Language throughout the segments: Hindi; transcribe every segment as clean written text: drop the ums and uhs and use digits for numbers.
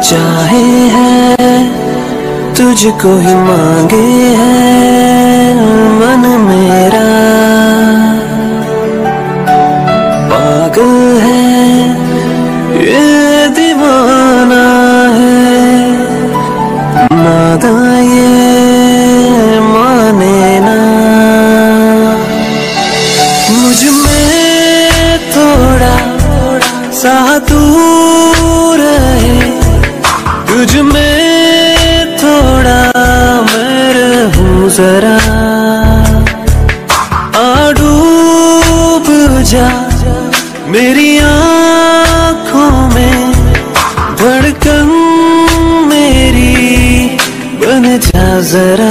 चाहे है, तुझको ही मांगे है मन मेरा। पागल है ये दीवाना है, नादा ये माने ना। मुझ में थोड़ा सा दूर है, तुझ में थोड़ा मैं रहूं जरा। आ डूब जा मेरी आँखों में, धड़कन मेरी बन जा जरा।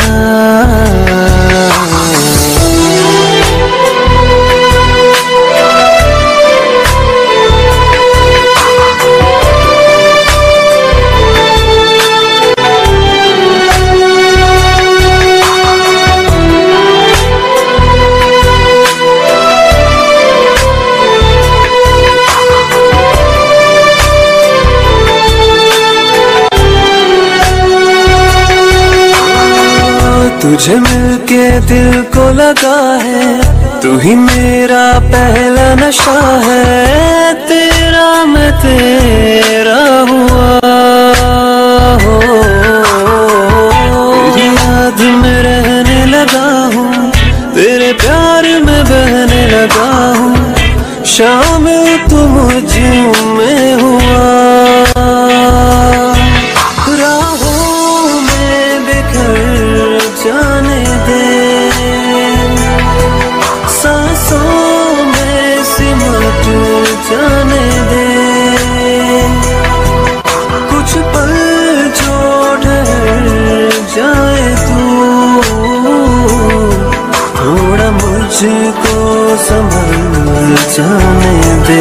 तुझे मिलके दिल को लगा है, तू ही मेरा पहला नशा है। तेरा मैं तेरा हुआ हो, तेरी याद में रहने लगा हूँ, तेरे प्यार में बहने लगा हूँ। शामिल तू मुझ में हुआ, राहों में बिखर जाने दे, सांसों में सिमट जाने दे। कुछ पल जो ठहर जाए तू, थोड़ा मुझको संभल जाने दे।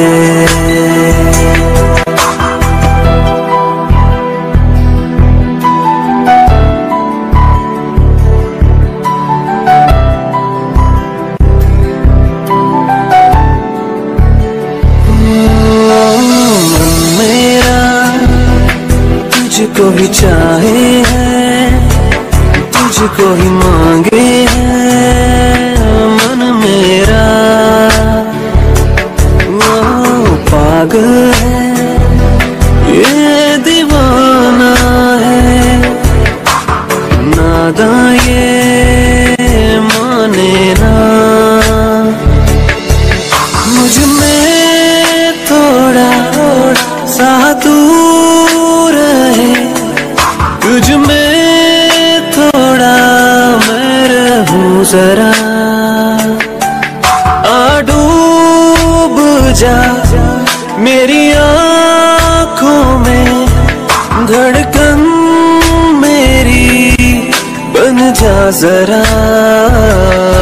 तुझको ही चाहे है, तुझको ही मांगे है मन मेरा। वो पागल है ये दीवाना है, नादा ये माने ना। मुझ में थोड़ा सा दूर है, तुझ में थोड़ा मैं रहूं जरा। आ डूब जा मेरी आँखों में, धड़कन मेरी बन जा जरा।